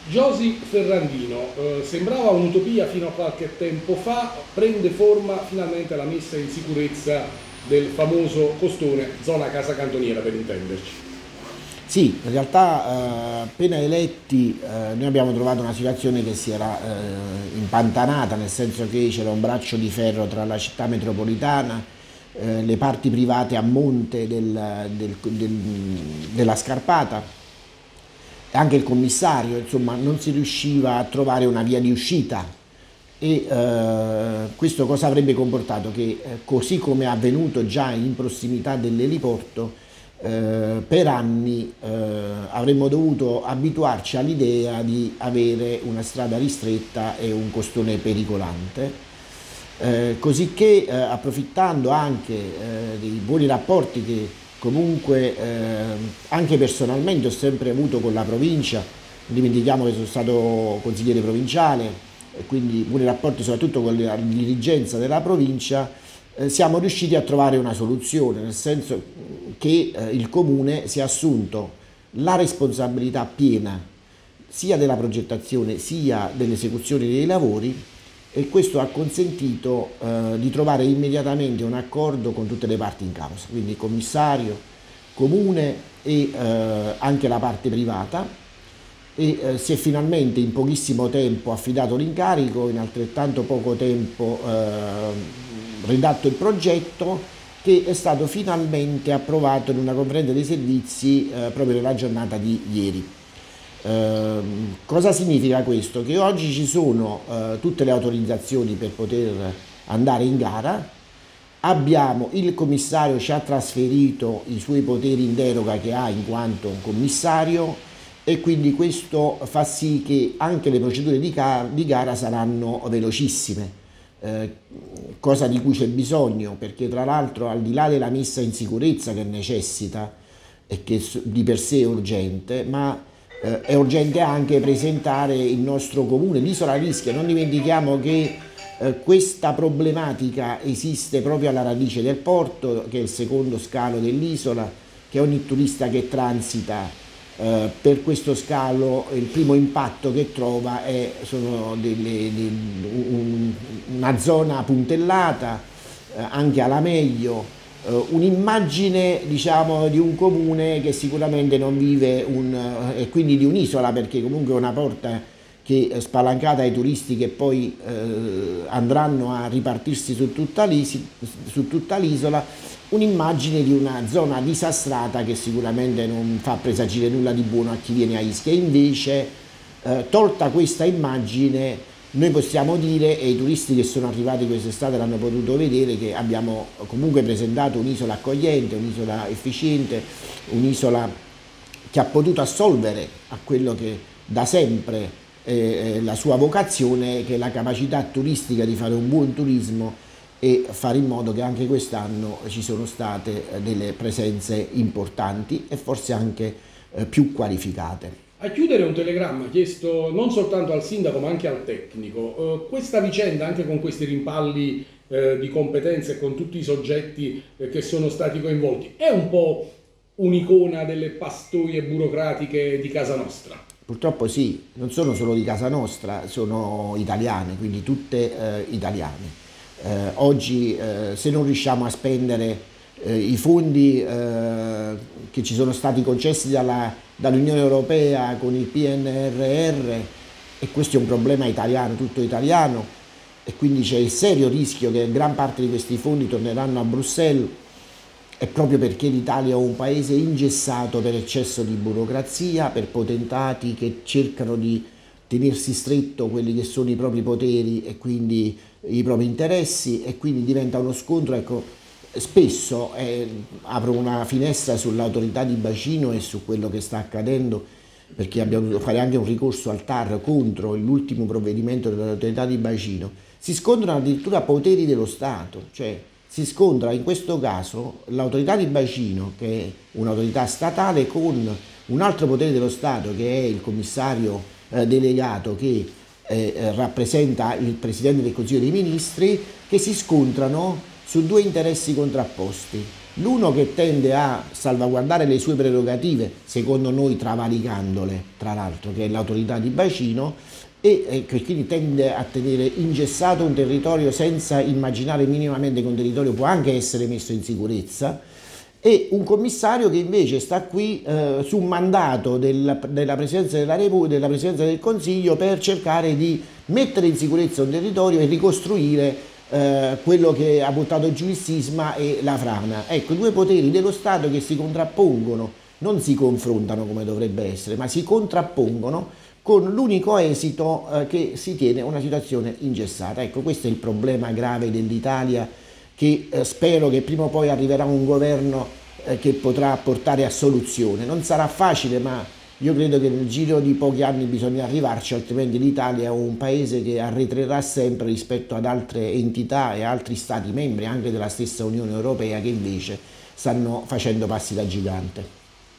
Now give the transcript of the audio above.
Giosi Ferrandino, sembrava un'utopia fino a qualche tempo fa, prende forma finalmente la messa in sicurezza del famoso costone, zona Casa Cantoniera per intenderci. Sì, in realtà appena eletti noi abbiamo trovato una situazione che si era impantanata, nel senso che c'era un braccio di ferro tra la città metropolitana, le parti private a monte della Scarpata e anche il commissario, insomma non si riusciva a trovare una via di uscita e questo cosa avrebbe comportato? Che così come è avvenuto già in prossimità dell'eliporto, per anni avremmo dovuto abituarci all'idea di avere una strada ristretta e un costone pericolante, cosicché approfittando anche dei buoni rapporti che comunque anche personalmente ho sempre avuto con la provincia, non dimentichiamo che sono stato consigliere provinciale e quindi buoni rapporti soprattutto con la dirigenza della provincia, siamo riusciti a trovare una soluzione, nel senso che il Comune si è assunto la responsabilità piena sia della progettazione sia dell'esecuzione dei lavori e questo ha consentito di trovare immediatamente un accordo con tutte le parti in causa, quindi commissario, Comune e anche la parte privata e si è finalmente in pochissimo tempo affidato l'incarico, in altrettanto poco tempo redatto il progetto che è stato finalmente approvato in una conferenza dei servizi proprio nella giornata di ieri. Cosa significa questo? Che oggi ci sono tutte le autorizzazioni per poter andare in gara, abbiamo il commissario ci ha trasferito i suoi poteri in deroga che ha in quanto commissario e quindi questo fa sì che anche le procedure di gara saranno velocissime. Cosa di cui c'è bisogno, perché tra l'altro al di là della messa in sicurezza che necessita e che di per sé è urgente, ma è urgente anche presentare il nostro comune, l'isola Ischia. Non dimentichiamo che questa problematica esiste proprio alla radice del porto, che è il secondo scalo dell'isola, che ogni turista che transita per questo scalo il primo impatto che trova è una zona puntellata, anche alla meglio, un'immagine diciamo di un comune che sicuramente non vive e quindi di un'isola, perché comunque è una porta che è spalancata ai turisti che poi andranno a ripartirsi su tutta l'isola, un'immagine di una zona disastrata che sicuramente non fa presagire nulla di buono a chi viene a Ischia. Invece, tolta questa immagine, noi possiamo dire, e i turisti che sono arrivati quest'estate l'hanno potuto vedere, che abbiamo comunque presentato un'isola accogliente, un'isola efficiente, un'isola che ha potuto assolvere a quello che da sempre è la sua vocazione, che è la capacità turistica di fare un buon turismo e fare in modo che anche quest'anno ci sono state delle presenze importanti e forse anche più qualificate. A chiudere un telegramma chiesto non soltanto al sindaco ma anche al tecnico. Questa vicenda, anche con questi rimpalli di competenze e con tutti i soggetti che sono stati coinvolti, è un po' un'icona delle pastoie burocratiche di casa nostra? Purtroppo sì, non sono solo di casa nostra, sono italiane, quindi tutte italiane. Oggi se non riusciamo a spendere i fondi che ci sono stati concessi dall'Unione Europea con il PNRR, e questo è un problema italiano, tutto italiano, e quindi c'è il serio rischio che gran parte di questi fondi torneranno a Bruxelles, è proprio perché l'Italia è un paese ingessato per eccesso di burocrazia, per potentati che cercano di tenersi stretto quelli che sono i propri poteri e quindi i propri interessi, e quindi diventa uno scontro. Ecco, spesso apro una finestra sull'autorità di bacino e su quello che sta accadendo, perché abbiamo dovuto fare anche un ricorso al TAR contro l'ultimo provvedimento dell'autorità di bacino. Si scontrano addirittura poteri dello Stato, cioè si scontra in questo caso l'autorità di bacino, che è un'autorità statale, con un altro potere dello Stato, che è il commissario delegato, che rappresenta il Presidente del Consiglio dei Ministri, che si scontrano su due interessi contrapposti. l'uno che tende a salvaguardare le sue prerogative, secondo noi travalicandole, tra l'altro, che è l'autorità di bacino, e che quindi tende a tenere ingessato un territorio senza immaginare minimamente che un territorio può anche essere messo in sicurezza, e un commissario che invece sta qui su un mandato della Presidenza della Repubblica, della Presidenza del Consiglio, per cercare di mettere in sicurezza un territorio e ricostruire quello che ha buttato giù il sisma e la frana. Ecco, i due poteri dello Stato che si contrappongono, non si confrontano come dovrebbe essere, ma si contrappongono con l'unico esito che si tiene una situazione ingessata. Ecco, questo è il problema grave dell'Italia, che spero che prima o poi arriverà un governo che potrà portare a soluzione. Non sarà facile, ma io credo che nel giro di pochi anni bisogna arrivarci, altrimenti l'Italia è un paese che arretrerà sempre rispetto ad altre entità e altri stati membri, anche della stessa Unione Europea, che invece stanno facendo passi da gigante.